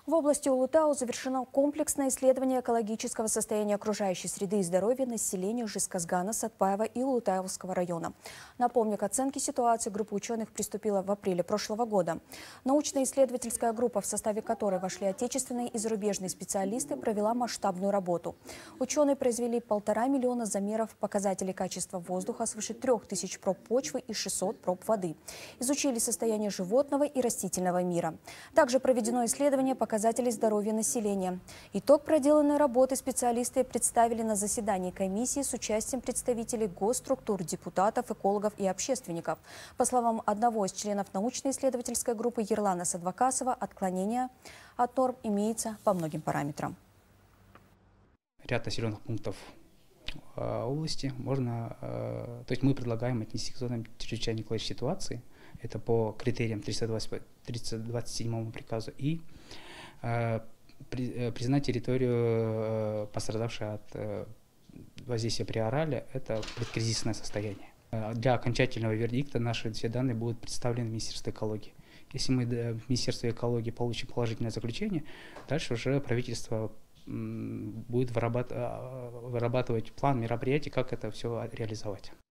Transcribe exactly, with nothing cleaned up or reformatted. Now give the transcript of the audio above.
В области Улутау завершено комплексное исследование экологического состояния окружающей среды и здоровья населения Жезказгана, Сатпаева и Улутаевского района. Напомню, к оценке ситуации группа ученых приступила в апреле прошлого года. Научно-исследовательская группа, в составе которой вошли отечественные и зарубежные специалисты, провела масштабную работу. Ученые произвели полтора миллиона замеров показателей качества воздуха, свыше трех тысяч проб почвы и шестисот проб воды. Изучили состояние животного и растительного мира. Также проведено исследование показателей здоровья населения. Итог проделанной работы специалисты представили на заседании комиссии с участием представителей госструктур, депутатов, экологов и общественников. По словам одного из членов научно-исследовательской группы Ерлана Садвакасова, отклонение от норм имеется по многим параметрам. Ряд населенных пунктов э, области можно, э, то есть мы предлагаем отнести к зонам чрезвычайной экологической ситуации. Это по критериям триста двадцать седьмому приказу и э, при, э, признать территорию, э, пострадавшей от э, воздействия при орале, это предкризисное состояние. Э, для окончательного вердикта наши все данные будут представлены в Министерство экологии. Если мы в Министерстве экологии получим положительное заключение, дальше уже правительство будет вырабатывать план мероприятий, как это все реализовать.